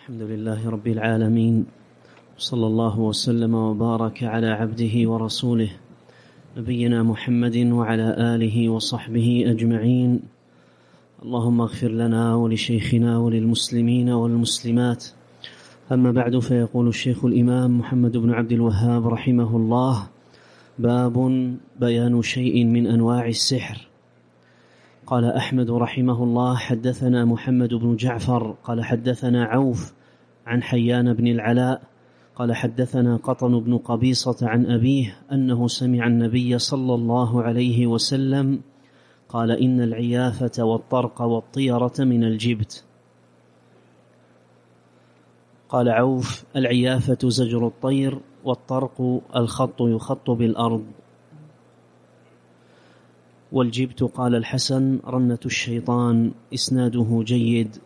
الحمد لله رب العالمين، صلى الله وسلم وبارك على عبده ورسوله نبينا محمد وعلى آله وصحبه أجمعين. اللهم اغفر لنا ولشيخنا وللمسلمين والمسلمات. أما بعد، فيقول الشيخ الإمام محمد بن عبد الوهاب رحمه الله: باب بيان شيء من أنواع السحر. قال أحمد رحمه الله: حدثنا محمد بن جعفر قال حدثنا عوف عن حيان بن العلاء قال حدثنا قطن بن قبيصة عن أبيه أنه سمع النبي صلى الله عليه وسلم قال: إن العيافة والطرق والطيرة من الجبت. قال عوف: العيافة زجر الطير، والطرق الخط يخط بالأرض، والجبت قال الحسن رنة الشيطان. إسناده جيد.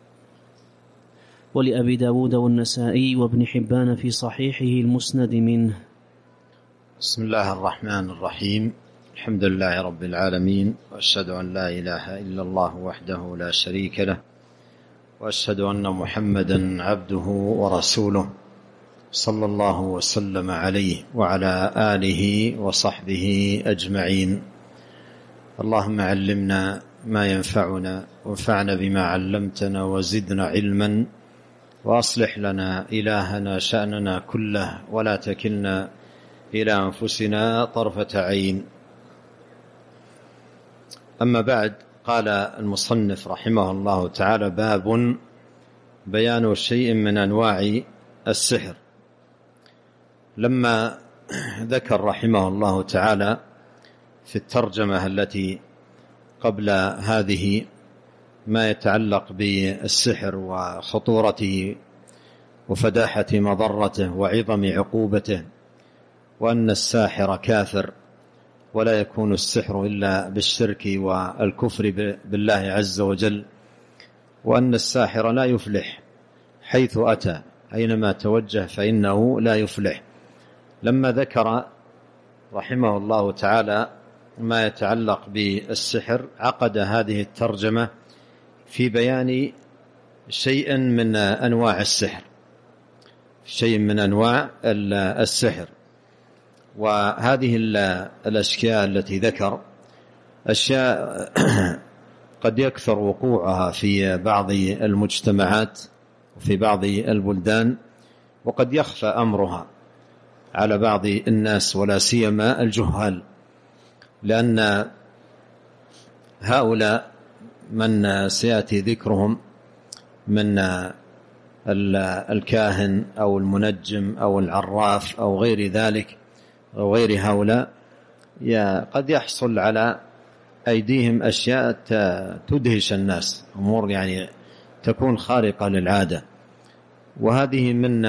ولأبي داود والنسائي وابن حبان في صحيحه المسند منه. بسم الله الرحمن الرحيم. الحمد لله رب العالمين، وأشهد أن لا إله إلا الله وحده لا شريك له، وأشهد أن محمدا عبده ورسوله، صلى الله وسلم عليه وعلى آله وصحبه أجمعين. اللهم علمنا ما ينفعنا، وانفعنا بما علمتنا، وزدنا علما، وأصلح لنا إلهنا شأننا كله، ولا تكلنا إلى أنفسنا طرفة عين. أما بعد، قال المصنف رحمه الله تعالى: باب بيان شيء من أنواع السحر. لما ذكر رحمه الله تعالى في الترجمة التي قبل هذه ما يتعلق بالسحر وخطورته وفداحة مضرته وعظم عقوبته، وأن الساحر كافر ولا يكون السحر إلا بالشرك والكفر بالله عز وجل، وأن الساحر لا يفلح حيث أتى، أينما توجه فإنه لا يفلح. لما ذكر رحمه الله تعالى ما يتعلق بالسحر، عقد هذه الترجمة في بيان شيء من أنواع السحر، شيء من أنواع السحر. وهذه الأشياء التي ذكر أشياء قد يكثر وقوعها في بعض المجتمعات وفي بعض البلدان، وقد يخفى أمرها على بعض الناس ولا سيما الجهال، لأن هؤلاء من سيأتي ذكرهم من الكاهن أو المنجم أو العراف أو غير ذلك أو غير هؤلاء، قد يحصل على أيديهم أشياء تدهش الناس، أمور يعني تكون خارقة للعادة، وهذه من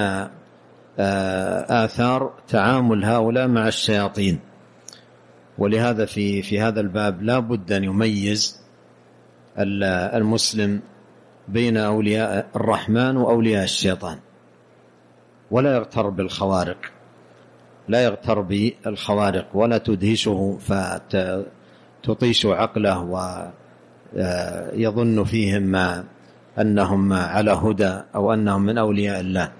آثار تعامل هؤلاء مع الشياطين. ولهذا في هذا الباب لا بد أن يميز المسلم بين أولياء الرحمن وأولياء الشيطان، ولا يغتر بالخوارق، لا يغتر بالخوارق ولا تدهشه فتطيش عقله ويظن فيهم أنهم على هدى أو أنهم من أولياء الله.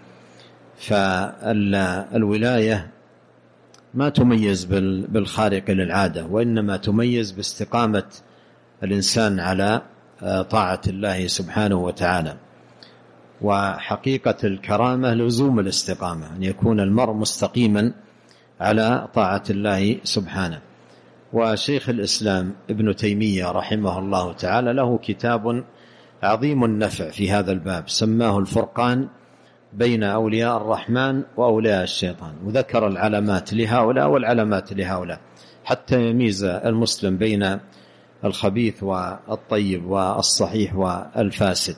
فالولاية ما تميز بالخارق للعادة، وإنما تميز باستقامة الإنسان على طاعة الله سبحانه وتعالى. وحقيقة الكرامة لزوم الاستقامة، أن يكون المرء مستقيما على طاعة الله سبحانه. وشيخ الإسلام ابن تيمية رحمه الله تعالى له كتاب عظيم النفع في هذا الباب، سماه الفرقان بين أولياء الرحمن وأولياء الشيطان، وذكر العلامات لهؤلاء والعلامات لهؤلاء حتى يميز المسلم بين الخبيث والطيب والصحيح والفاسد.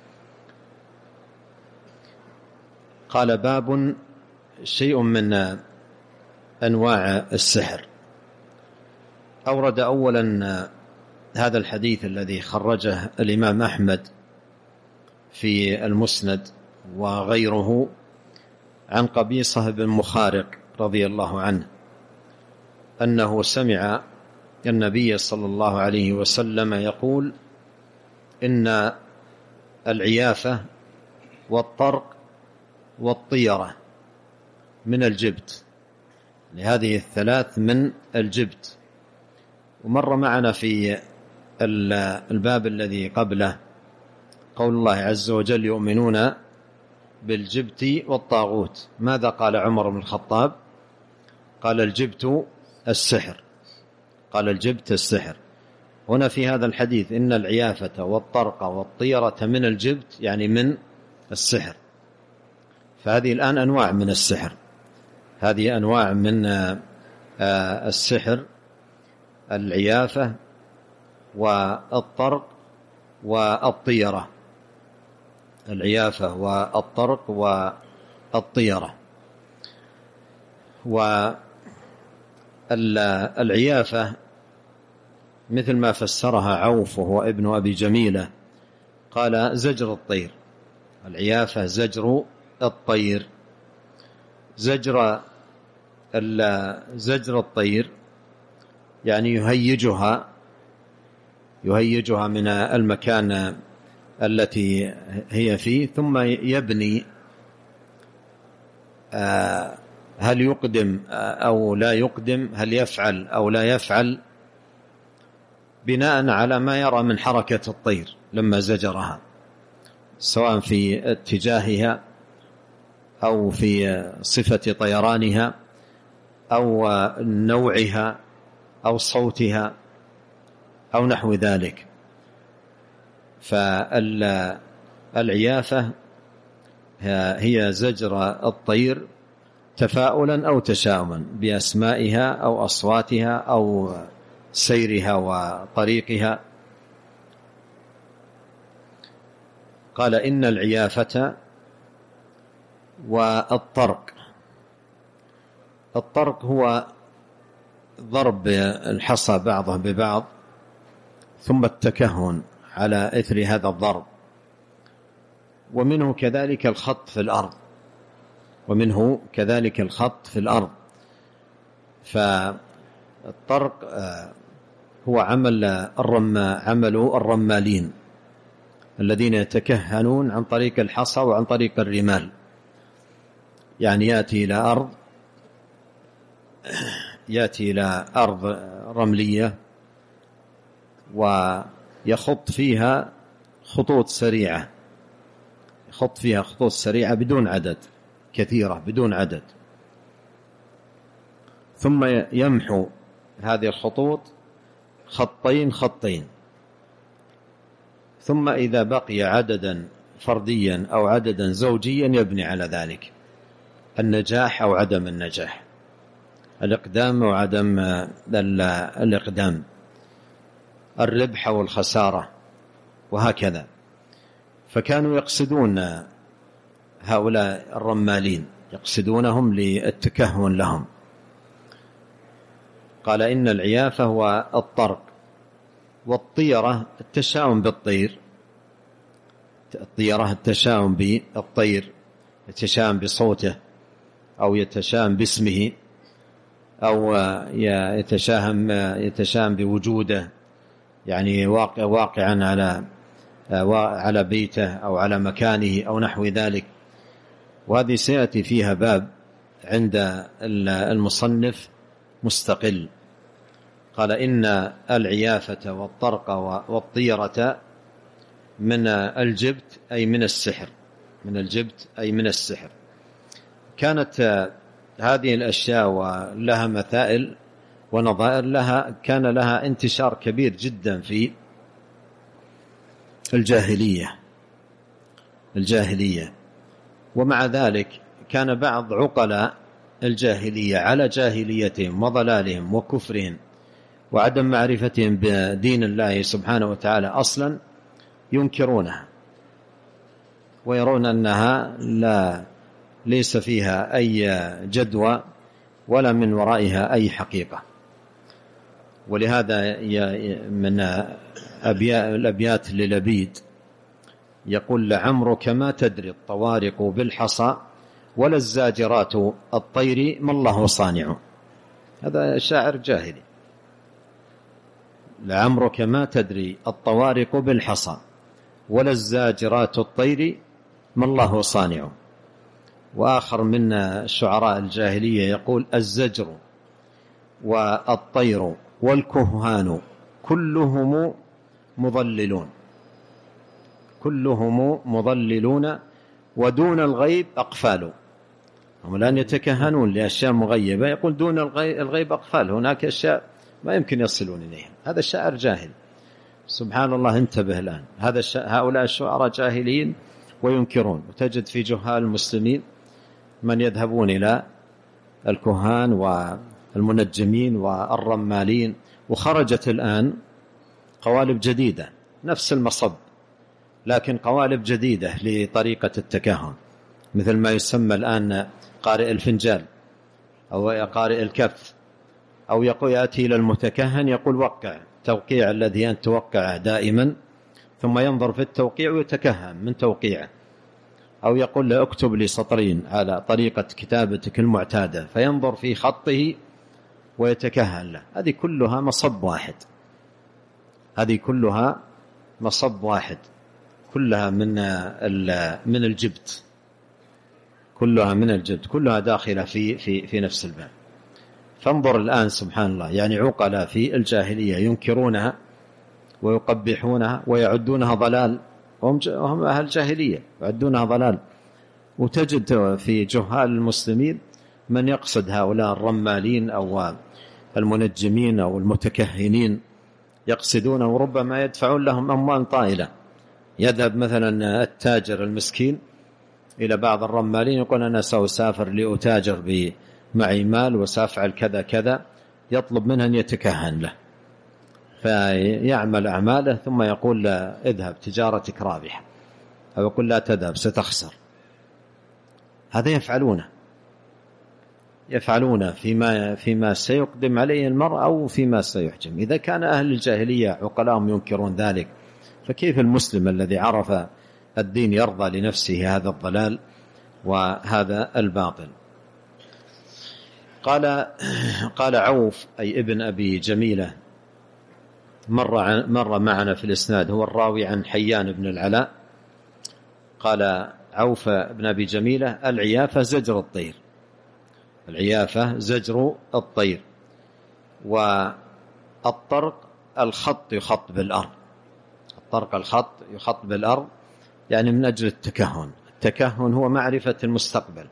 قال: باب شيء من أنواع السحر. أورد أولا هذا الحديث الذي خرجه الإمام أحمد في المسند وغيره عن قبيصة بن مخارق رضي الله عنه أنه سمع النبي صلى الله عليه وسلم يقول: إن العيافة والطرق والطيرة من الجبت، لهذه الثلاث من الجبت. ومر معنا في الباب الذي قبله قول الله عز وجل: يؤمنون بالجبت والطاغوت. ماذا قال عمر بن الخطاب؟ قال: الجبت السحر. قال: الجبت السحر. هنا في هذا الحديث إن العيافة والطرق والطيرة من الجبت، يعني من السحر. فهذه الآن أنواع من السحر، هذه أنواع من السحر: العيافة والطرق والطيرة. العيافة والطرق والطيرة. والعيافة مثل ما فسرها عوف وهو ابن أبي جميلة، قال: زجر الطير. العيافة زجر الطير. زجر الطير يعني يهيجها من المكان التي هي فيه، ثم يبني هل يقدم أو لا يقدم، هل يفعل أو لا يفعل، بناء على ما يرى من حركة الطير لما زجرها، سواء في اتجاهها أو في صفة طيرانها أو نوعها أو صوتها أو نحو ذلك. فالعيافة هي زجر الطير تفاؤلا أو تشاؤما بأسمائها أو أصواتها أو سيرها وطريقها. قال: إن العيافة والطرق. الطرق هو ضرب الحصى بعضه ببعض ثم التكهن على إثر هذا الضرب، ومنه كذلك الخط في الأرض. فالطرق هو عمل الرمالين الذين يتكهنون عن طريق الحصى وعن طريق الرمال، يعني يأتي إلى أرض رملية ويخط فيها خطوط سريعة بدون عدد، كثيرة بدون عدد، ثم يمحو هذه الخطوط خطين، ثم إذا بقي عددا فرديا أو عددا زوجيا يبني على ذلك النجاح أو عدم النجاح، الإقدام أو عدم الإقدام، الربح أو الخسارة، وهكذا. فكانوا يقصدون هؤلاء الرمالين، يقصدونهم للتكهن لهم. قال: إن العيافة هو الطرق، والطيرة التشاؤم بالطير. الطيرة التشاؤم بالطير، يتشاؤم بصوته أو يتشاؤم باسمه أو يتشاؤم بوجوده، يعني واقعا على بيته أو على مكانه أو نحو ذلك. وهذه سيأتي فيها باب عند المصنف مستقل. قال: إن العيافة والطرق والطيرة من الجبت أي من السحر. من الجبت أي من السحر. كانت هذه الأشياء ولها مثائل ونظائر كان لها انتشار كبير جدا في الجاهلية. ومع ذلك كان بعض عقلاء الجاهلية على جاهليتهم وضلالهم وكفرهم وعدم معرفتهم بدين الله سبحانه وتعالى أصلا ينكرونها ويرون أنها ليس فيها أي جدوى ولا من ورائها أي حقيقة. ولهذا من الأبيات للبيد يقول: لعمرك ما تدري الطوارق بالحصى ولا الزاجرات الطير ما الله صانع. هذا شاعر جاهلي. لعمرك ما تدري الطوارق بالحصى ولا الزاجرات الطير ما الله صانعه. وآخر من الشعراء الجاهلية يقول: الزجر والطير والكهان كلهم مضللون، كلهم مضللون ودون الغيب أقفال. هم الآن يتكهنون لأشياء مغيبة، يقول دون الغيب أقفال، هناك أشياء ما يمكن يصلون إليها. هذا الشاعر جاهل، سبحان الله. انتبه الآن، هؤلاء الشعراء جاهلين وينكرون. وتجد في جهال المسلمين من يذهبون إلى الكهان والمنجمين والرمالين. وخرجت الآن قوالب جديدة، نفس المصب لكن قوالب جديدة لطريقة التكهن، مثل ما يسمى الآن قارئ الفنجال أو قارئ الكف، أو يأتي إلى المتكهن يقول وقع توقيع الذي أنت توقعه دائما، ثم ينظر في التوقيع ويتكهن من توقيعه، أو يقول له اكتب لي سطرين على طريقة كتابتك المعتادة، فينظر في خطه ويتكهن له. هذه كلها مصب واحد، هذه كلها مصب واحد، كلها من الجبت، كلها من الجبت، كلها داخلة في نفس الباب. فانظر الآن سبحان الله، يعني عقلاء في الجاهلية ينكرونها ويقبحونها ويعدونها ضلال، وهم أهل الجاهلية يعدونها ضلال. وتجد في جهال المسلمين من يقصد هؤلاء الرمالين أو المنجمين أو المتكهنين، يقصدون وربما يدفعون لهم أموال طائلة. يذهب مثلا التاجر المسكين إلى بعض الرمالين يقول أنا سأسافر لأتاجر معي مال وسأفعل كذا كذا، يطلب منه أن يتكهن له، فيعمل أعماله ثم يقول له اذهب تجارتك رابحة، أو يقول لا تذهب ستخسر. هذا يفعلون فيما سيقدم عليه المرء أو فيما سيحجم. إذا كان أهل الجاهلية عقلاهم ينكرون ذلك، فكيف المسلم الذي عرف الدين يرضى لنفسه هذا الضلال وهذا الباطل؟ قال عوف أي ابن أبي جميلة مر معنا في الإسناد، هو الراوي عن حيان بن العلاء. قال عوف بن أبي جميلة: العيافة زجر الطير، العيافة زجر الطير، والطرق الخط يخط بالأرض، الطرق الخط يخط بالأرض يعني من أجل التكهن. التكهن هو معرفة المستقبل،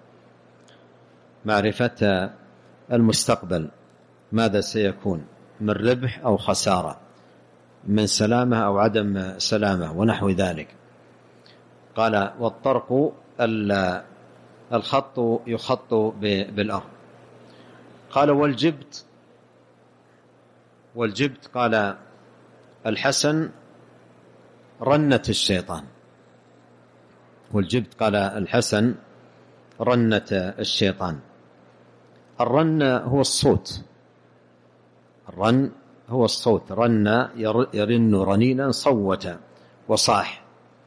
معرفة المستقبل، ماذا سيكون من ربح أو خسارة، من سلامة أو عدم سلامة ونحو ذلك. قال والطرق الخط يخط بالأرض. قال والجبت قال الحسن رنة الشيطان، والجبت قال الحسن رنة الشيطان. الرن هو الصوت، الرن هو الصوت، رن يرن رنينا، صوت وصاح.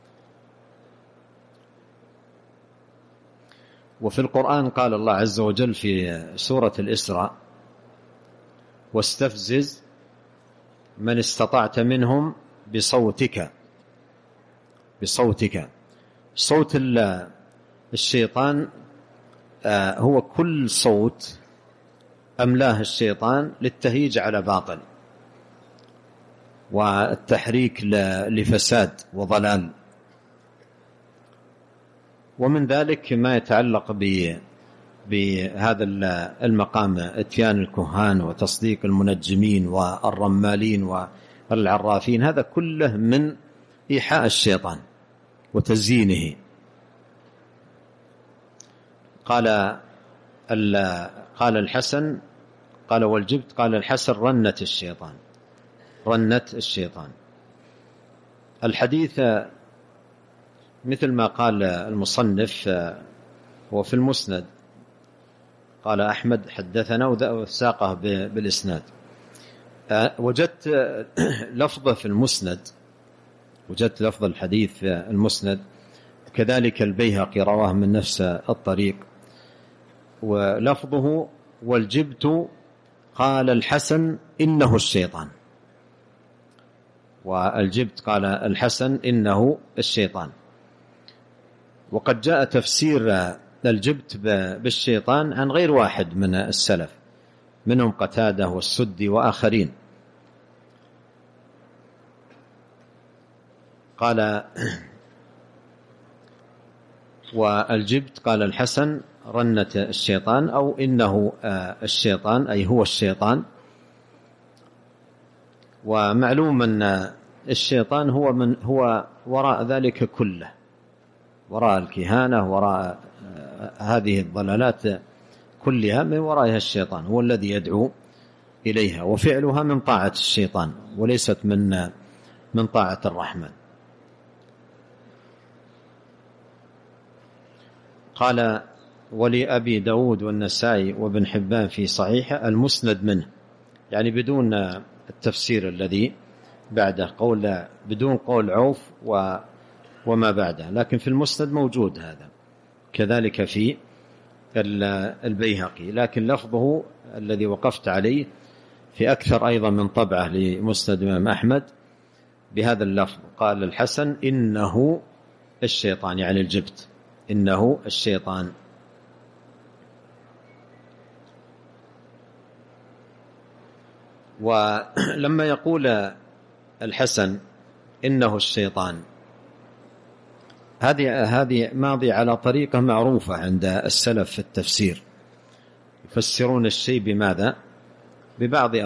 وفي القرآن قال الله عز وجل في سورة الإسراء: واستفزز من استطعت منهم بصوتك. صوت الشيطان هو كل صوت أملاه الشيطان للتهيج على باطل والتحريك لفساد وضلال. ومن ذلك ما يتعلق بهذا المقام، اتيان الكهان وتصديق المنجمين والرمالين والعرافين، هذا كله من إيحاء الشيطان وتزيينه. قال الحسن، قال والجبت قال الحسن رنة الشيطان، رنة الشيطان. الحديث مثل ما قال المصنف هو في المسند، قال أحمد حدثنا وساقه بالإسناد. وجدت لفظه في المسند، وجدت لفظ الحديث في المسند، كذلك البيهقي رواه من نفس الطريق، ولفظه والجبت قال الحسن إنه الشيطان، والجبت قال الحسن إنه الشيطان. وقد جاء تفسير الجبت بالشيطان عن غير واحد من السلف، منهم قتادة والسدي وآخرين. قال والجبت قال الحسن رنة الشيطان، أو إنه الشيطان أي هو الشيطان. ومعلوم أن الشيطان هو وراء ذلك كله، وراء الكهانة، وراء هذه الضلالات كلها، من ورائها الشيطان، هو الذي يدعو إليها، وفعلها من طاعة الشيطان وليست من طاعة الرحمن. قال ولأبي داود والنسائي وابن حبان في صحيحه المسند منه، يعني بدون التفسير الذي بعده، بدون قول عوف وما بعده، لكن في المسند موجود هذا، كذلك في البيهقي، لكن لفظه الذي وقفت عليه في أكثر أيضا من طبعة لمسند الإمام أحمد بهذا اللفظ. قال الحسن إنه الشيطان، يعني الجبت، إنه الشيطان. ولما يقول الحسن إنه الشيطان، هذه ماضي على طريقة معروفة عند السلف في التفسير، يفسرون الشيء بماذا؟ ببعض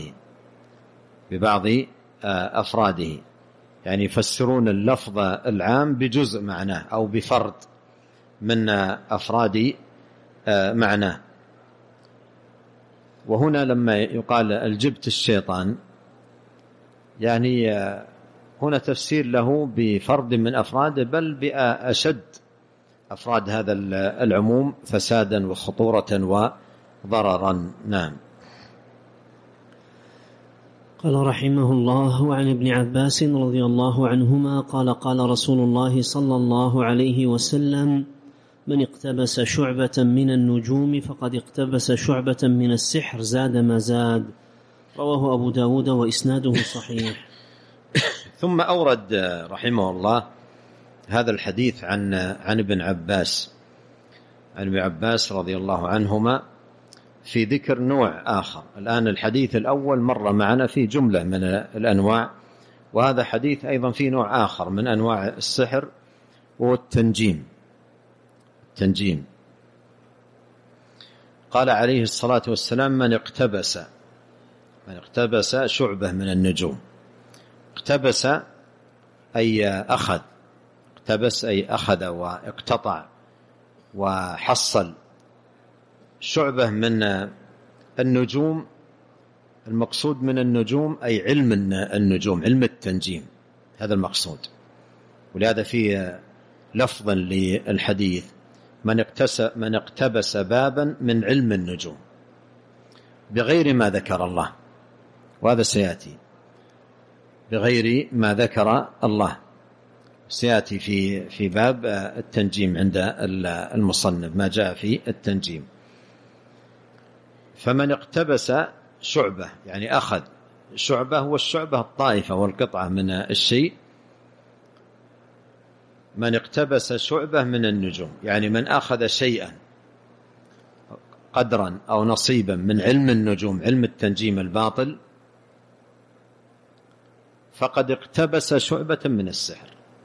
أفراده، يعني يفسرون اللفظ العام بجزء معناه أو بفرد من أفراد معناه. وهنا لما يقال الجبت الشيطان، يعني هنا تفسير له بفرد من أفراده، بل بأشد أفراد هذا العموم فسادا وخطورة وضررا. نعم. قال رحمه الله: وعن ابن عباس رضي الله عنهما قال: قال رسول الله صلى الله عليه وسلم: من اقتبس شعبة من النجوم فقد اقتبس شعبة من السحر زاد ما زاد. رواه أبو داود وإسناده صحيح. ثم أورد رحمه الله هذا الحديث عن ابن عباس رضي الله عنهما في ذكر نوع آخر. الآن الحديث الأول مر معنا في جملة من الأنواع، وهذا حديث أيضا في نوع آخر من أنواع السحر، والتنجيم. قال عليه الصلاة والسلام: من اقتبس شعبة من النجوم. اقتبس أي أخذ، اقتبس أي أخذ واقتطع وحصل شعبة من النجوم. المقصود من النجوم أي علم النجوم، علم التنجيم، هذا المقصود. ولهذا في لفظا للحديث: من اقتبس بابا من علم النجوم بغير ما ذكر الله، وهذا سيأتي، بغير ما ذكر الله سيأتي في باب التنجيم عند المصنف، ما جاء في التنجيم. فمن اقتبس شعبة يعني أخذ شعبة، والشعبة الطائفة والقطعة من الشيء. من اقتبس شعبة من النجوم يعني من أخذ شيئا قدرا أو نصيبا من علم النجوم، علم التنجيم الباطل، فقد اقتبس شعبة من السحر،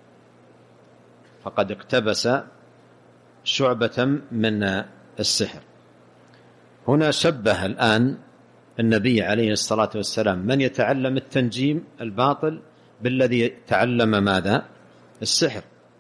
فقد اقتبس شعبة من السحر. هنا شبه الآن النبي عليه الصلاة والسلام من يتعلم التنجيم الباطل بالذي تعلم ماذا؟ السحر،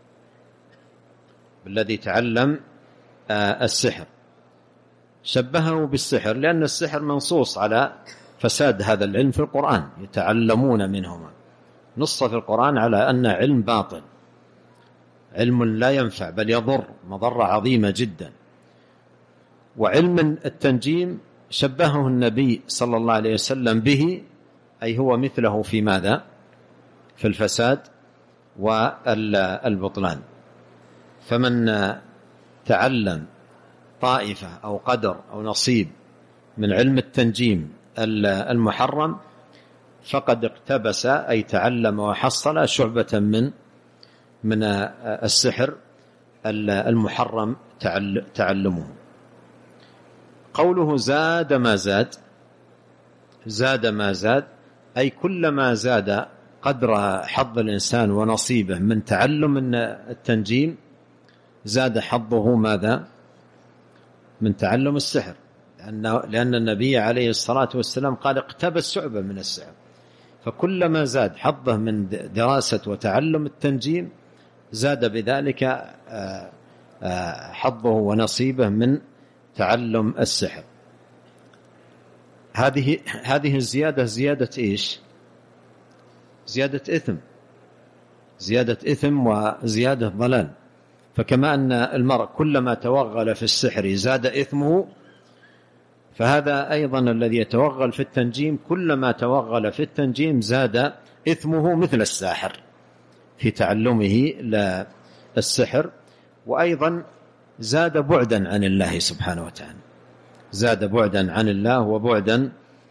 بالذي تعلم السحر، شبهه بالسحر، لأن السحر منصوص على فساد هذا العلم في القرآن، يتعلمون منهما، نص في القرآن على أن علم باطل، علم لا ينفع بل يضر مضرة عظيمة جدا. وعلم التنجيم شبهه النبي صلى الله عليه وسلم به، أي هو مثله في ماذا؟ في الفساد والبطلان. فمن تعلم طائفة أو قدر أو نصيب من علم التنجيم المحرم فقد اقتبس أي تعلم وحصل شعبة من السحر المحرم تعلمه. قوله زاد ما زاد، زاد ما زاد أي كلما زاد قدر حظ الإنسان ونصيبه من تعلم التنجيم زاد حظه ماذا؟ من تعلم السحر، لأن النبي عليه الصلاة والسلام قال اقتبس شعبة من السحر، فكلما زاد حظه من دراسة وتعلم التنجيم زاد بذلك حظه ونصيبه من تعلم السحر. هذه الزيادة زيادة إيش؟ زيادة إثم، زيادة إثم وزيادة ضلال. فكما أن المرء كلما توغل في السحر زاد إثمه، فهذا أيضا الذي يتوغل في التنجيم كلما توغل في التنجيم زاد إثمه مثل الساحر في تعلمه للسحر، وأيضا زاد بعدا عن الله سبحانه وتعالى، زاد بعدا عن الله وبعدا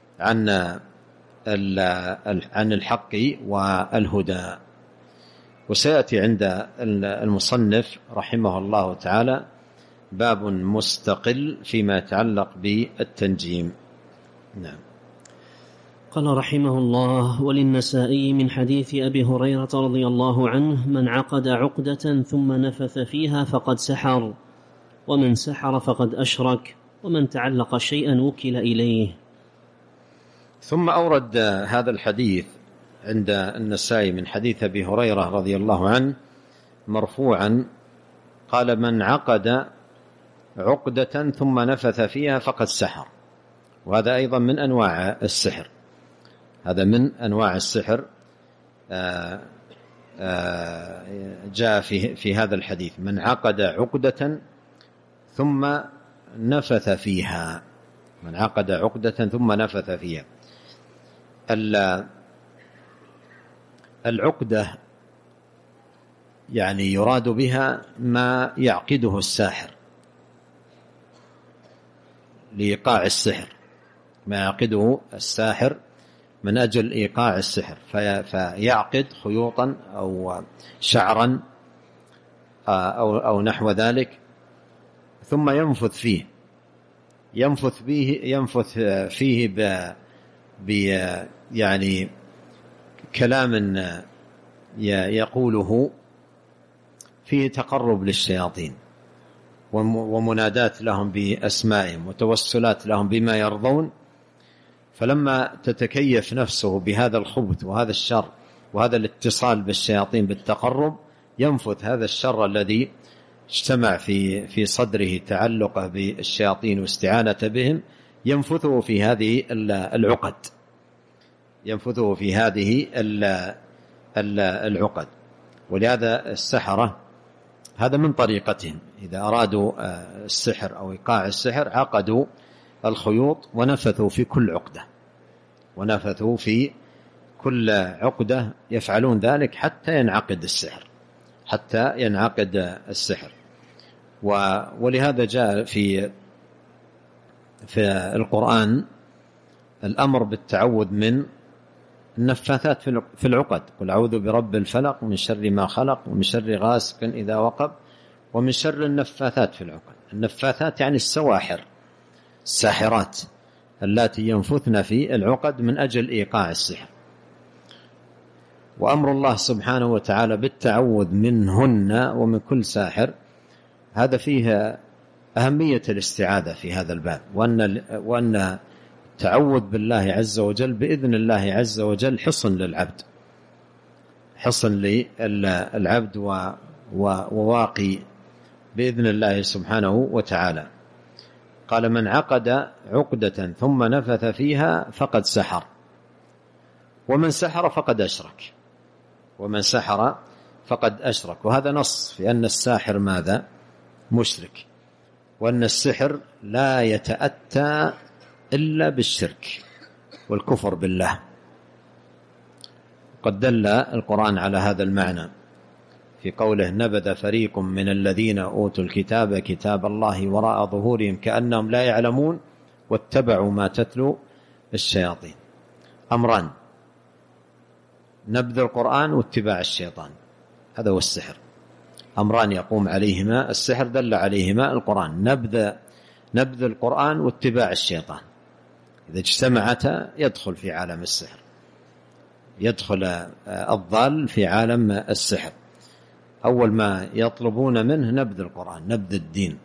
عن الحق والهدى. وسيأتي عند المصنف رحمه الله تعالى باب مستقل فيما يتعلق بالتنجيم. نعم. قال رحمه الله: وللنسائي من حديث أبي هريرة رضي الله عنه: من عقد عقدة ثم نفث فيها فقد سحر، ومن سحر فقد أشرك، ومن تعلق شيئا وكل إليه. ثم أورد هذا الحديث عند النسائي من حديث أبي هريرة رضي الله عنه مرفوعا، قال: من عقد عقدة ثم نفث فيها فقد سحر. وهذا أيضا من أنواع السحر، هذا من أنواع السحر جاء في هذا الحديث: من عقد عقدة ثم نفث فيها، من عقد عقدة ثم نفث فيها. العقدة يعني يراد بها ما يعقده الساحر لإيقاع السحر، ما يعقده الساحر من أجل إيقاع السحر، فيعقد خيوطا أو شعرا أو نحو ذلك، ثم ينفث فيه، ينفث فيه يعني كلام يقوله فيه تقرب للشياطين ومنادات لهم بأسمائهم وتوسلات لهم بما يرضون. فلما تتكيف نفسه بهذا الخبث وهذا الشر وهذا الاتصال بالشياطين بالتقرب، ينفث هذا الشر الذي اجتمع في صدره تعلقه بالشياطين واستعانة بهم، ينفثه في هذه العقد، ينفثه في هذه العقد. ولهذا السحرة هذا من طريقتهم، إذا أرادوا السحر أو إيقاع السحر عقدوا الخيوط ونفثوا في كل عقدة، ونفثوا في كل عقدة، يفعلون ذلك حتى ينعقد السحر، حتى ينعقد السحر. ولهذا جاء في القرآن الأمر بالتعوذ من النفاثات في العقد: قل أعوذ برب الفلق من شر ما خلق ومن شر غاسق إذا وقب ومن شر النفاثات في العقد. النفاثات يعني السواحر، الساحرات اللاتي ينفثن في العقد من أجل إيقاع السحر. وأمر الله سبحانه وتعالى بالتعوذ منهن ومن كل ساحر، هذا فيه أهمية الاستعاذة في هذا الباب، وأن التعوذ بالله عز وجل بإذن الله عز وجل حصن للعبد، حصن للعبد وواقي بإذن الله سبحانه وتعالى. قال: من عقد عقدة ثم نفث فيها فقد سحر، ومن سحر فقد أشرك، ومن سحر فقد أشرك. وهذا نص في أن الساحر ماذا؟ مشرك، وأن السحر لا يتأتى إلا بالشرك والكفر بالله. قد دل القرآن على هذا المعنى في قوله: نبذ فريق من الذين أوتوا الكتاب كتاب الله وراء ظهورهم كأنهم لا يعلمون واتبعوا ما تتلو الشياطين. أمران: نبذ القرآن واتباع الشيطان، هذا هو السحر. أمران يقوم عليهما السحر دل عليهما القرآن: نبذ القرآن واتباع الشيطان. إذا اجتمعتا يدخل في عالم السحر، يدخل الضال في عالم السحر. أول ما يطلبون منه نبذ القرآن، نبذ الدين،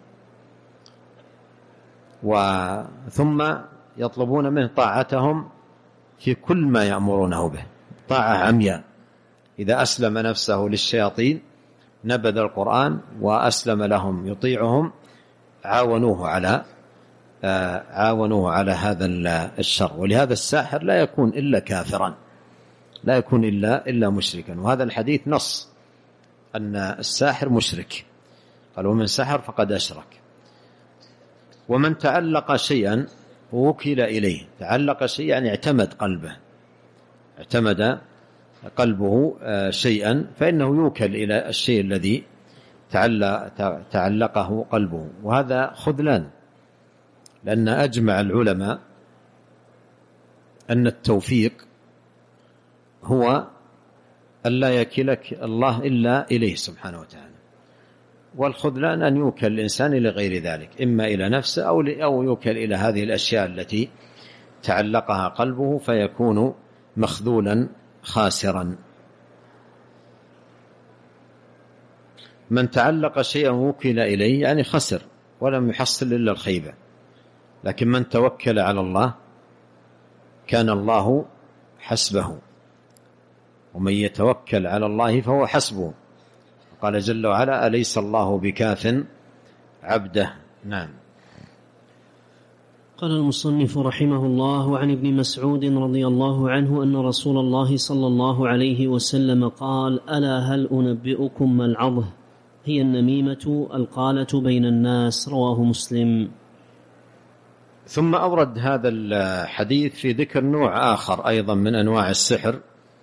ثم يطلبون منه طاعتهم في كل ما يأمرونه به، طاعة عمياء. إذا أسلم نفسه للشياطين نبذ القرآن وأسلم لهم يطيعهم، عاونوه على هذا الشر. ولهذا الساحر لا يكون إلا كافرا، لا يكون إلا مشركا. وهذا الحديث نص أن الساحر مشرك، قال: ومن سحر فقد أشرك. ومن تعلق شيئا ووكل إليه، تعلق شيئا يعني اعتمد قلبه شيئا، فإنه يوكل إلى الشيء الذي تعلقه قلبه. وهذا خذلان، لأن أجمع العلماء أن التوفيق هو ألا يكلك الله إلا إليه سبحانه وتعالى، والخذلان أن يوكل الإنسان إلى غير ذلك، إما إلى نفسه أو يوكل إلى هذه الأشياء التي تعلقها قلبه، فيكون مخذولا خاسرا. من تعلق شيئا وكل إليه يعني خسر ولم يحصل إلا الخيبة. لكن من توكل على الله كان الله حسبه، ومن يتوكل على الله فهو حسبه. قال جل وعلا: أليس الله بكاف عبده. نعم. قال المصنف رحمه الله: وعن ابن مسعود رضي الله عنه أن رسول الله صلى الله عليه وسلم قال: ألا هل أنبئكم ما العظه؟ هي النميمة القالة بين الناس. رواه مسلم. ثم أورد هذا الحديث في ذكر نوع آخر أيضا من أنواع السحر،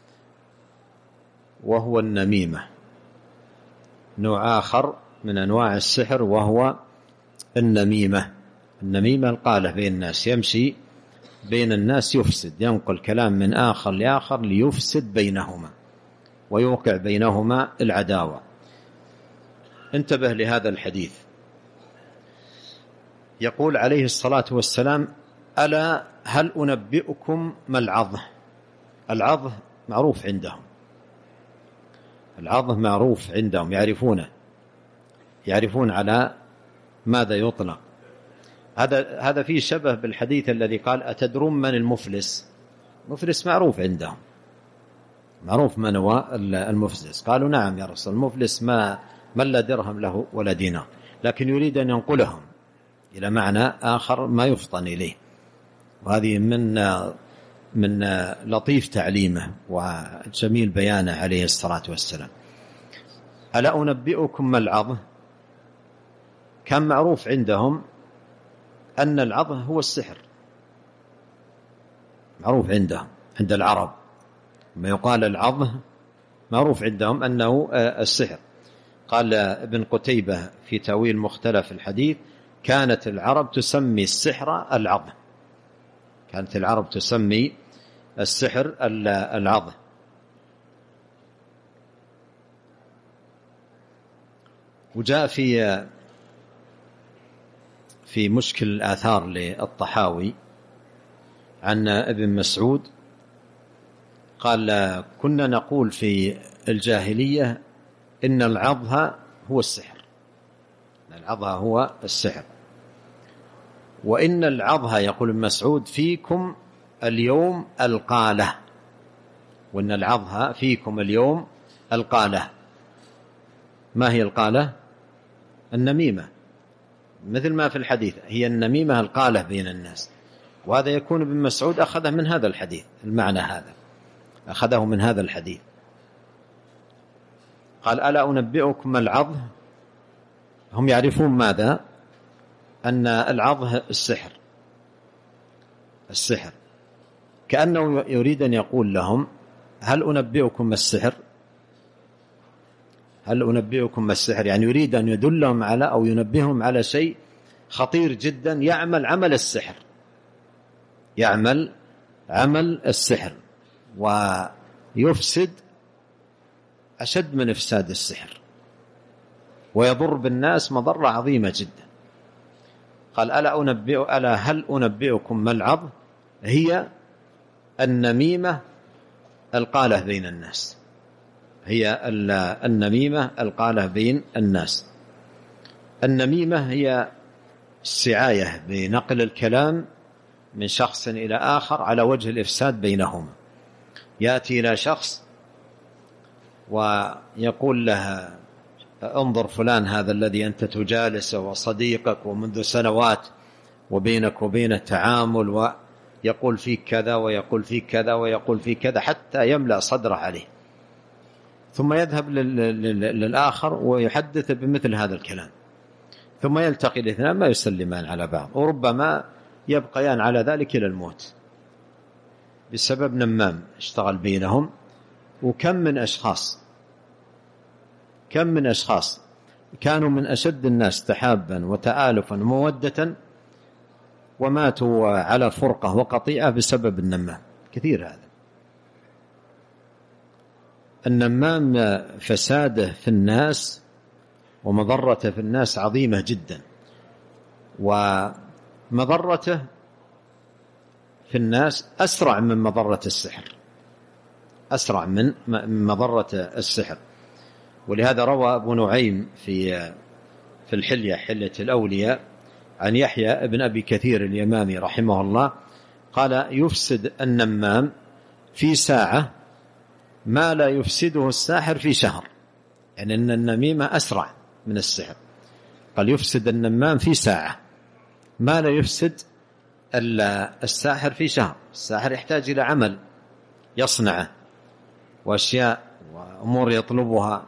وهو النميمة. نوع آخر من أنواع السحر وهو النميمة. النميمة القالة بين الناس، يمشي بين الناس يفسد، ينقل كلام من آخر لآخر ليفسد بينهما ويوقع بينهما العداوة. انتبه لهذا الحديث. يقول عليه الصلاة والسلام: ألا هل أنبئكم ما العظه؟ العظه معروف عندهم، العظه معروف عندهم، يعرفون على ماذا يطلق. هذا فيه شبه بالحديث الذي قال: أتدرون من المفلس؟ المفلس معروف عندهم، معروف من هو المفلس. قالوا: نعم يا رسول، المفلس من لا درهم له ولا دينار، لكن يريد أن ينقلهم إلى معنى آخر ما يفطن إليه. وهذه من لطيف تعليمه وجميل بيانه عليه الصلاة والسلام. ألا أنبئكم ما العظه؟ كان معروف عندهم أن العظه هو السحر، معروف عندهم عند العرب ما يقال العظه، معروف عندهم أنه السحر. قال ابن قتيبة في تأويل مختلف الحديث: كانت العرب تسمي السحر العظه، كانت العرب تسمي السحر العظه. وجاء في مشكل الآثار للطحاوي عن ابن مسعود قال: كنا نقول في الجاهلية إن العظه هو السحر، العظه هو السحر، وإن العظه، يقول ابن مسعود، فيكم اليوم القالة، وإن العظه فيكم اليوم القالة. ما هي القالة؟ النميمة، مثل ما في الحديث، هي النميمة القالة بين الناس. وهذا يكون ابن مسعود أخذه من هذا الحديث، المعنى هذا أخذه من هذا الحديث. قال: ألا أنبئكم العظه؟ هم يعرفون ماذا؟ أن العظه السحر، كأنه يريد أن يقول لهم: هل أنبئكم السحر؟ هل أنبئكم السحر؟ يعني يريد أن يدلهم على أو ينبههم على شيء خطير جدا، يعمل عمل السحر، يعمل عمل السحر ويفسد أشد من إفساد السحر. ويضر بالناس مضرة عظيمة جدا. قال ألا هل أنبئكم ما العظ؟ هي النميمة القالة بين الناس، هي النميمة القالة بين الناس. النميمة هي السعاية بنقل الكلام من شخص إلى آخر على وجه الإفساد بينهما. يأتي إلى شخص ويقول له انظر فلان هذا الذي أنت تجالسه وصديقك ومنذ سنوات وبينك وبين تعامل، ويقول فيك كذا ويقول فيك كذا ويقول فيك كذا، حتى يملأ صدره عليه، ثم يذهب للآخر ويحدث بمثل هذا الكلام، ثم يلتقي الاثنان ما يسلمان على بعض، وربما يبقيان على ذلك إلى الموت بسبب نمام اشتغل بينهم. وكم من أشخاص كانوا من أشد الناس تحابا وتآلفا ومودة وماتوا على فرقة وقطيعة بسبب النمام. كثير هذا النمام، فساده في الناس ومضرته في الناس عظيمة جدا، ومضرته في الناس أسرع من مضرة السحر، أسرع من مضرة السحر. ولهذا روى أبو نعيم في الحلية، حلية الأولياء، عن يحيى ابن أبي كثير اليمامي رحمه الله قال يفسد النمام في ساعة ما لا يفسده الساحر في شهر، يعني أن النميمة أسرع من السحر. قال يفسد النمام في ساعة ما لا يفسد الساحر في شهر. الساحر يحتاج إلى عمل يصنعه وأشياء وأمور يطلبها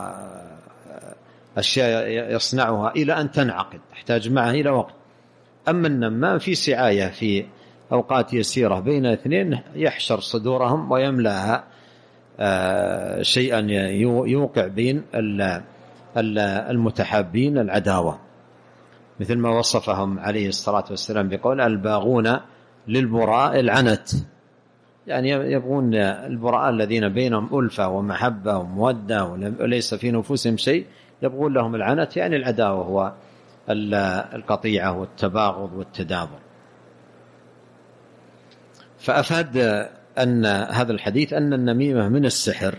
وأشياء يصنعها إلى أن تنعقد، تحتاج معه إلى وقت. أما النمام في سعاية في أوقات يسيرة بين اثنين يحشر صدورهم ويملأها شيئا يوقع بين المتحابين العداوة، مثل ما وصفهم عليه الصلاة والسلام بقول الباغون للبراء العنت، يعني يبغون البراء الذين بينهم ألفة ومحبة ومودة وليس في نفوسهم شيء، يبغون لهم العنت، يعني العداوة هو القطيعة والتباغض والتدابر. فأفاد أن هذا الحديث أن النميمة من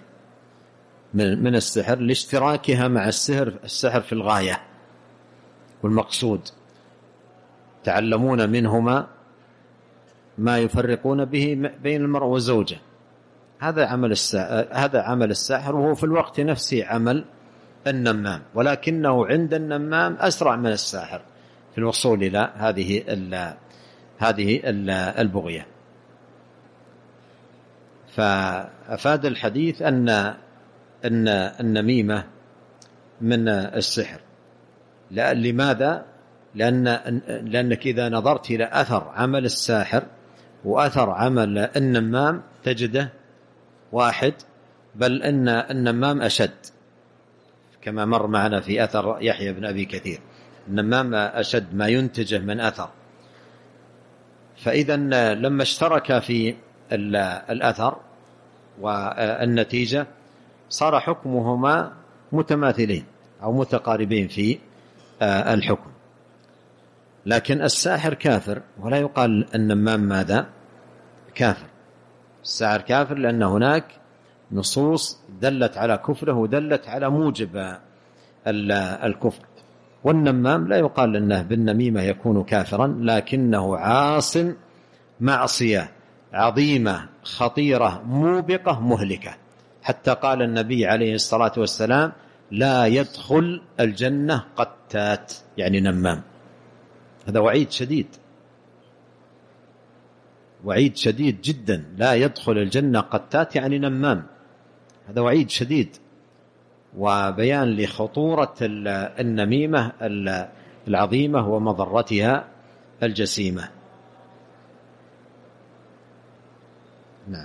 السحر لاشتراكها مع السحر في الغاية والمقصود، تعلمون منهما ما يفرقون به بين المرء وزوجه. هذا عمل الساحر، وهو في الوقت نفسه عمل النمام، ولكنه عند النمام أسرع من الساحر في الوصول إلى هذه البغية. فأفاد الحديث أن النميمة من السحر. لماذا؟ لأنك إذا نظرت إلى أثر عمل الساحر وأثر عمل النمام تجده واحد، بل أن النمام أشد، كما مر معنا في أثر يحيى بن أبي كثير، النمام أشد ما ينتجه من أثر. فإذا لما اشترك في الأثر والنتيجة صار حكمهما متماثلين أو متقاربين في الحكم. لكن الساحر كافر، ولا يقال النمام ماذا؟ كافر. الساحر كافر لأن هناك نصوص دلت على كفره ودلت على موجب الكفر. والنمام لا يقال أنه بالنميمة يكون كافرا، لكنه عاص معصية عظيمة خطيرة موبقة مهلكة، حتى قال النبي عليه الصلاة والسلام لا يدخل الجنة قتات، يعني نمام. هذا وعيد شديد، وعيد شديد جدا، لا يدخل الجنة قتات يعني نمام، هذا وعيد شديد، وبيان لخطورة النميمة العظيمة ومضرتها الجسيمة. نعم.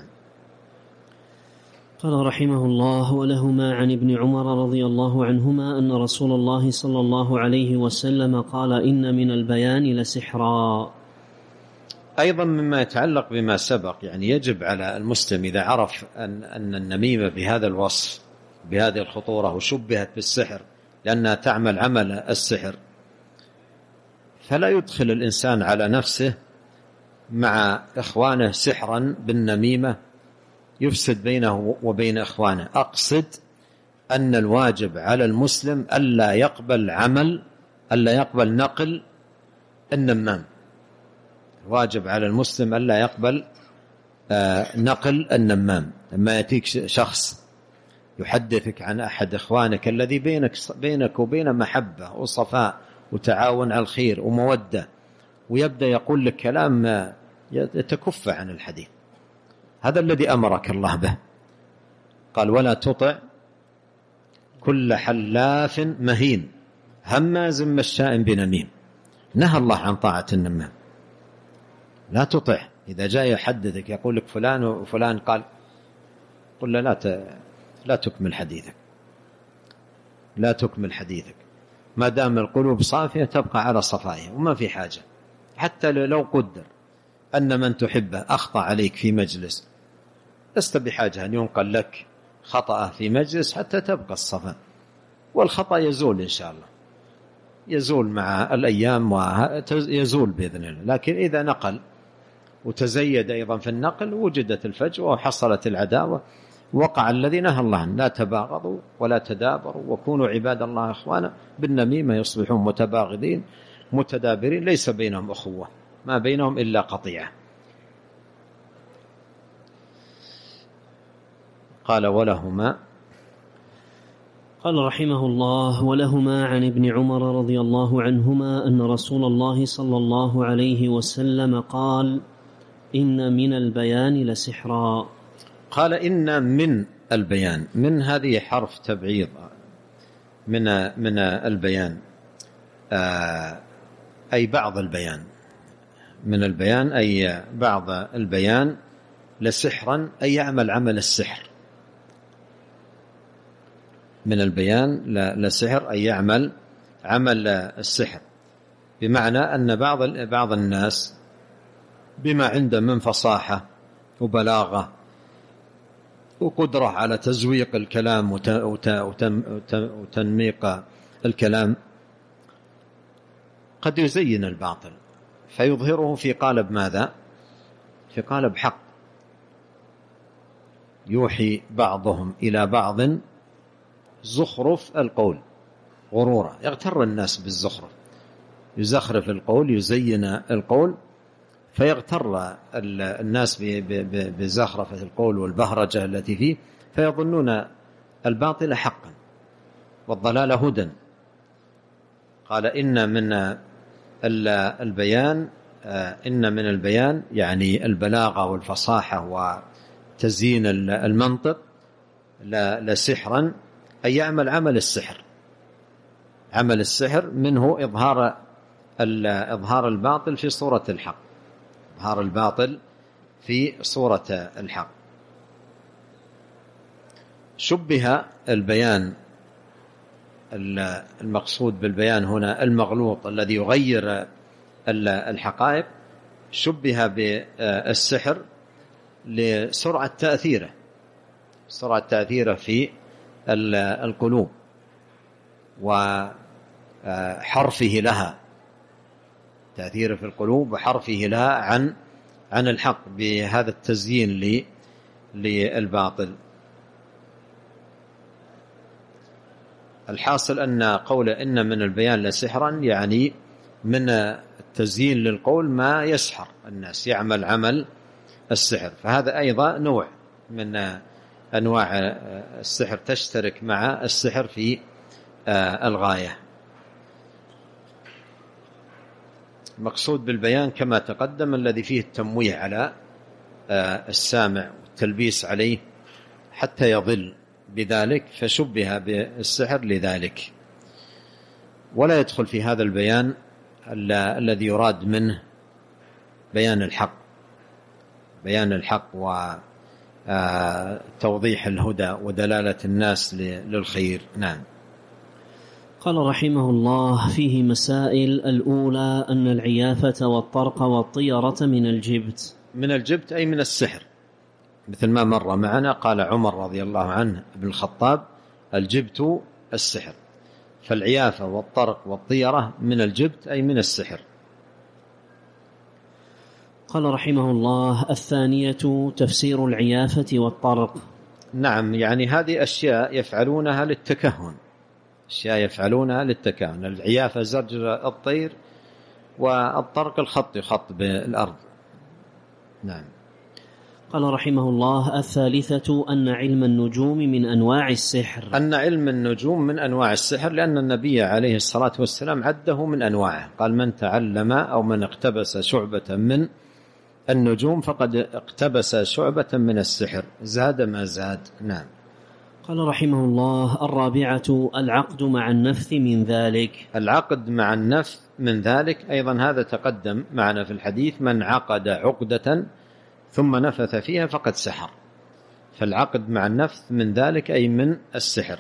قال رحمه الله: ولهما عن ابن عمر رضي الله عنهما أن رسول الله صلى الله عليه وسلم قال إن من البيان لسحرا. أيضا مما يتعلق بما سبق، يعني يجب على المسلم إذا عرف أن النميمة بهذا الوصف بهذه الخطورة وشبهت بالسحر لأنها تعمل عمل السحر. فلا يدخل الإنسان على نفسه مع إخوانه سحرا بالنميمة يفسد بينه وبين إخوانه. أقصد أن الواجب على المسلم ألا يقبل نقل النمام. الواجب على المسلم ألا يقبل نقل النمام. لما يأتيك شخص يحدثك عن أحد إخوانك الذي بينك وبين محبة وصفاء وتعاون على الخير ومودة، ويبدأ يقول لك كلام يتكف عن الحديث، هذا الذي أمرك الله به. قال: ولا تطع كل حلاف مهين هماز مشاء بنميم. نهى الله عن طاعة النمام، لا تطع. إذا جاء يحدثك يقول لك فلان وفلان قال، قل له لا تكمل حديثك، لا تكمل حديثك. ما دام القلوب صافية تبقى على صفائها، وما في حاجة. حتى لو قدر أن من تحبه أخطأ عليك في مجلس، لست بحاجة أن ينقل لك خطأه في مجلس حتى تبقى الصفاء، والخطأ يزول إن شاء الله، يزول مع الأيام ويزول بإذن الله. لكن إذا نقل وتزيد أيضا في النقل وجدت الفجوة وحصلت العداوة، وقع الذي نهى الله عنه: لا تباغضوا ولا تدابروا وكونوا عباد الله إخوانا. بالنميمة يصبحون متباغضين متدابرين، ليس بينهم أخوة، ما بينهم إلا قطيعة. قال: ولهما. قال رحمه الله: ولهما عن ابن عمر رضي الله عنهما أن رسول الله صلى الله عليه وسلم قال: إن من البيان لسحرا. قال: إن من البيان، من هذه حرف تبعيض، من البيان، أي بعض البيان. من البيان أي بعض البيان، لسحرا أي يعمل عمل السحر. من البيان لسحر أي يعمل عمل السحر، بمعنى أن بعض الناس بما عنده من فصاحة وبلاغة وقدرة على تزويق الكلام وتنميق الكلام، قد يزين الباطل فيظهره في قالب ماذا؟ في قالب حق. يوحي بعضهم إلى بعض زخرف القول غرورا، يغتر الناس بالزخرف، يزخرف القول، يزين القول، فيغتر الناس بزخرفة القول والبهرجة التي فيه، فيظنون الباطل حقا والضلال هدى. قال: إن من البيان، إن من البيان يعني البلاغة والفصاحة وتزيين المنطق، لسحرا أي يعمل عمل السحر. عمل السحر منه إظهار الباطل في صورة الحق، إظهار الباطل في صورة الحق. شبه البيان، المقصود بالبيان هنا المغلوط الذي يغير الحقائق، شبه بالسحر لسرعة تأثيره، سرعة تأثيره في القلوب وحرفه لها، تأثيره في القلوب وحرفه لها عن الحق بهذا التزيين للباطل. الحاصل أن قول إن من البيان لسحرا يعني من التزيين للقول ما يسحر الناس، يعمل عمل السحر. فهذا أيضا نوع من أنواع السحر تشترك مع السحر في الغاية. المقصود بالبيان كما تقدم الذي فيه التمويه على السامع والتلبيس عليه حتى يضل بذلك، فشبه بالسحر لذلك. ولا يدخل في هذا البيان الذي يراد منه بيان الحق، بيان الحق وتوضيح الهدى ودلالة الناس للخير. نعم. قال رحمه الله: فيه مسائل. الأولى أن العيافة والطرق والطيرة من الجبت. من الجبت أي من السحر، مثل ما مر معنا. قال عمر رضي الله عنه ابن الخطاب: الجبت السحر. فالعيافة والطرق والطيرة من الجبت أي من السحر. قال رحمه الله: الثانية تفسير العيافة والطرق. نعم، يعني هذه أشياء يفعلونها للتكهن، أشياء يفعلونها للتكهن. العيافة زرجر الطير، والطرق الخط يخط بالأرض. نعم. قال رحمه الله: الثالثة أن علم النجوم من أنواع السحر. أن علم النجوم من أنواع السحر، لأن النبي عليه الصلاة والسلام عده من أنواعه، قال: من تعلم أو من اقتبس شعبة من النجوم فقد اقتبس شعبة من السحر، زاد ما زاد. نعم. قال رحمه الله: الرابعة العقد مع النفث من ذلك. العقد مع النفث من ذلك أيضا هذا تقدم معنا في الحديث: من عقد عقدة ثم نفث فيها فقد سحر. فالعقد مع النفث من ذلك أي من السحر.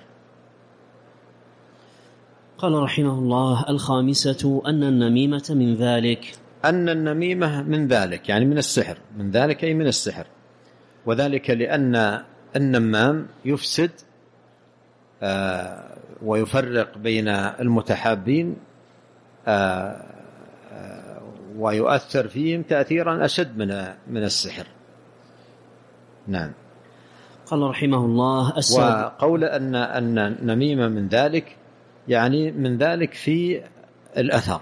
قال رحمه الله: الخامسة أن النميمة من ذلك. أن النميمة من ذلك يعني من السحر، من ذلك أي من السحر، وذلك لأن النمام يفسد ويفرق بين المتحابين ويؤثر فيهم تأثيرا أشد من السحر. نعم. قال رحمه الله: وقول أن النميمة من ذلك يعني من ذلك في الأثر،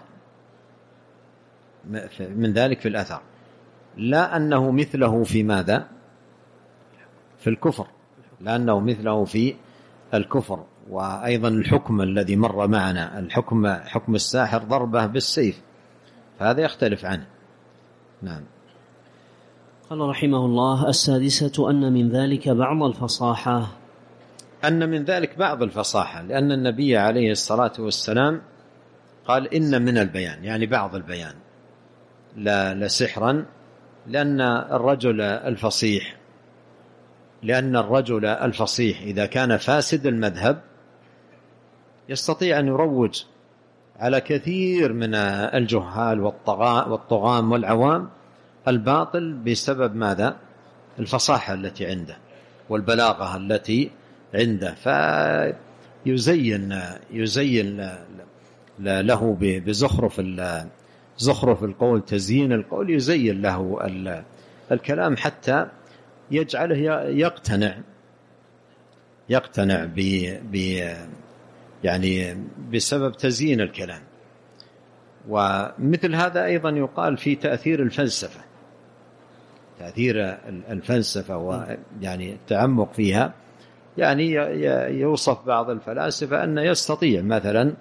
من ذلك في الأثر، لا أنه مثله في ماذا؟ في الكفر، لأنه مثله في الكفر. وأيضا الحكم الذي مر معنا، حكم الساحر ضربه بالسيف، فهذا يختلف عنه. نعم. قال رحمه الله: السادسة أن من ذلك بعض الفصاحة. أن من ذلك بعض الفصاحة، لأن النبي عليه الصلاة والسلام قال: إن من البيان، يعني بعض البيان، لا سحرا، لأن الرجل الفصيح إذا كان فاسد المذهب يستطيع أن يروج على كثير من الجهال والطغام والعوام الباطل بسبب ماذا؟ الفصاحة التي عنده والبلاغة التي عنده، يزين له بزخرف القول، تزيين القول، يزين له الكلام حتى يجعله يقتنع يعني بسبب تزيين الكلام. ومثل هذا أيضا يقال في تأثير الفلسفة ويعني التعمق فيها. يعني يوصف بعض الفلاسفة أن يستطيع مثلا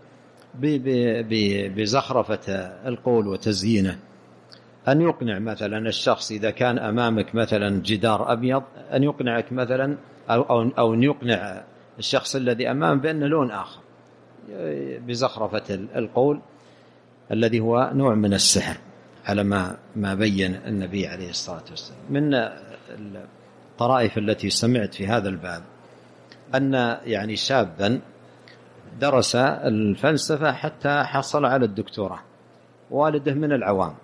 بزخرفة القول وتزيينه أن يقنع مثلا الشخص إذا كان أمامك مثلا جدار أبيض، أن يقنعك مثلا أو أن يقنع الشخص الذي أمامه بأن لون آخر بزخرفة القول، الذي هو نوع من السحر على ما بين النبي عليه الصلاة والسلام. من الطرائف التي سمعت في هذا الباب أن يعني شابا درس الفلسفة حتى حصل على الدكتوراه، والده من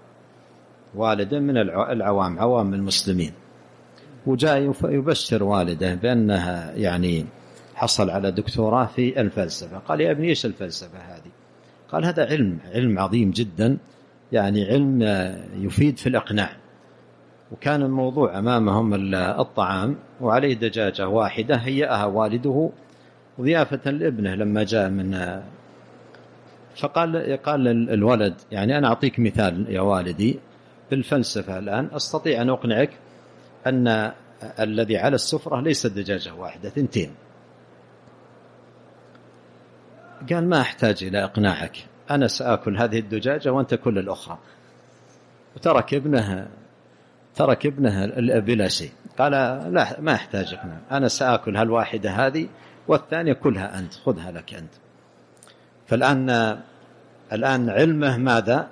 العوام عوام المسلمين، وجاء يبشر والده بأنها يعني حصل على دكتوراه في الفلسفة. قال: يا ابني إيش الفلسفة هذه؟ قال: هذا علم عظيم جدا، يعني علم يفيد في الإقناع. وكان الموضوع أمامهم الطعام وعليه دجاجة واحدة هيأها والده ضيافة لابنه لما جاء من قال الولد: يعني أنا أعطيك مثال يا والدي بالفلسفة الآن، أستطيع أن أقنعك أن الذي على السفرة ليس دجاجة واحدة، 2. قال: ما أحتاج إلى إقناعك، أنا سأكل هذه الدجاجة وأنت كل الأخرى. وترك ابنه بلا شيء. قال: لا، ما أحتاج إقناع، أنا سأكل هالواحدة هذه والثانية كلها أنت، خذها لك أنت. فالآن علمه ماذا؟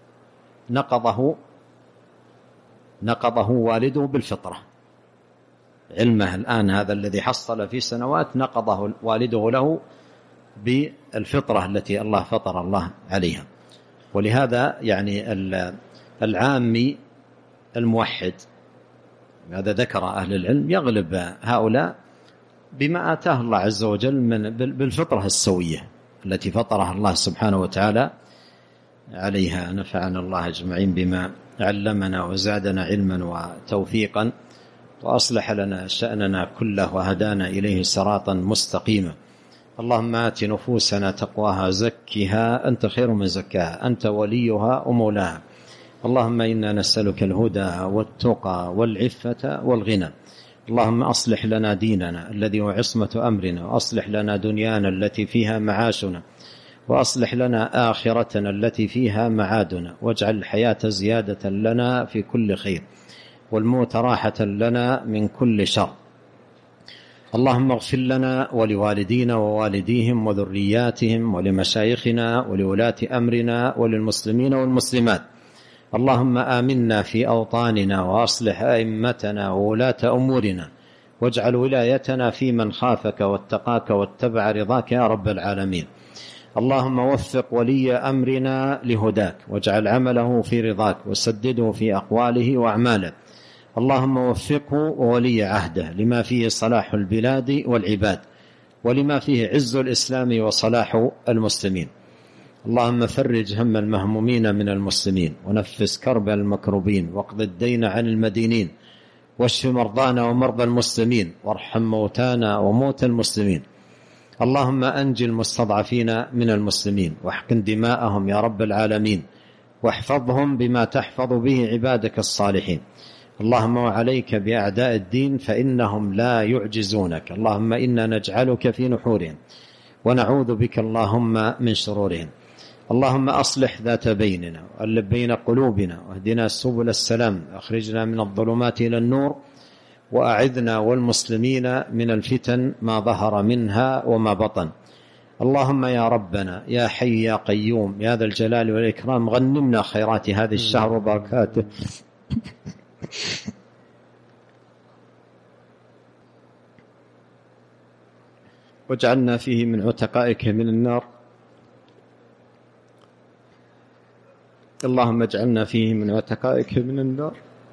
نقضه والده بالفطرة. علمه الآن هذا الذي حصل في سنوات نقضه والده له بالفطرة التي الله فطر الله عليها. ولهذا يعني العامي الموحد، هذا ذكر أهل العلم، يغلب هؤلاء بما آتاه الله عز وجل بالفطرة السوية التي فطرها الله سبحانه وتعالى عليها. نفعنا الله أجمعين بما علمنا وزادنا علما وتوفيقا، وأصلح لنا شأننا كله وهدانا إليه صراطا مستقيما. اللهم آت نفوسنا تقواها زكها أنت خير من زكاها، أنت وليها ومولاها. اللهم إنا نسألك الهدى والتقى والعفة والغنى. اللهم أصلح لنا ديننا الذي هو عصمة أمرنا، وأصلح لنا دنيانا التي فيها معاشنا، وأصلح لنا آخرتنا التي فيها معادنا، واجعل الحياة زيادة لنا في كل خير، والموت راحة لنا من كل شر. اللهم اغفر لنا ولوالدينا ووالديهم وذرياتهم ولمشايخنا ولولاة أمرنا وللمسلمين والمسلمات. اللهم آمنا في أوطاننا، وأصلح أئمتنا وولاة أمورنا، واجعل ولايتنا في من خافك واتقاك واتبع رضاك يا رب العالمين. اللهم وفق ولي أمرنا لهداك، واجعل عمله في رضاك، وسدده في أقواله وأعماله. اللهم وفقه وولي عهده لما فيه صلاح البلاد والعباد، ولما فيه عز الإسلام وصلاح المسلمين. اللهم فرج هم المهمومين من المسلمين، ونفس كرب المكروبين، واقض الدين عن المدينين، واشف مرضانا ومرضى المسلمين، وارحم موتانا وموتى المسلمين. اللهم أنجي المستضعفين من المسلمين، واحقن دماءهم يا رب العالمين، واحفظهم بما تحفظ به عبادك الصالحين. اللهم وعليك بأعداء الدين فإنهم لا يعجزونك. اللهم إنا نجعلك في نحورهم، ونعوذ بك اللهم من شرورهم. اللهم أصلح ذات بيننا، وألف بين قلوبنا، واهدنا سبل السلام، أخرجنا من الظلمات إلى النور، وأعذنا والمسلمين من الفتن ما ظهر منها وما بطن. اللهم يا ربنا يا حي يا قيوم يا ذا الجلال والإكرام، غنمنا خيرات هذه الشهر وبركاته، واجعلنا فيه من عتقائك من النار. اللهم اجعلنا فيه من عتقائك من النار.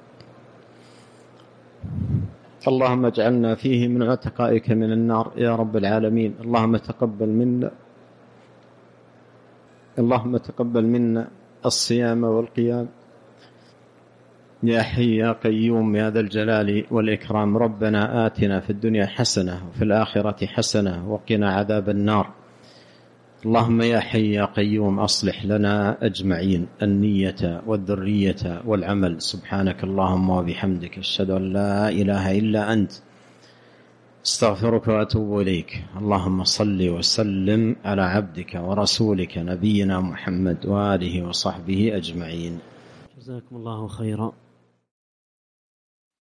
اللهم اجعلنا فيه من عتقائك من النار يا رب العالمين. اللهم تقبل منا الصيام والقيام يا حي يا قيوم يا ذا الجلال والإكرام. ربنا آتنا في الدنيا حسنة وفي الآخرة حسنة وقنا عذاب النار. اللهم يا حي يا قيوم أصلح لنا أجمعين النية والذرية والعمل. سبحانك اللهم وبحمدك، أشهد أن لا إله إلا أنت، استغفرك وأتوب إليك. اللهم صل وسلم على عبدك ورسولك نبينا محمد وآله وصحبه أجمعين. جزاكم الله خيرا.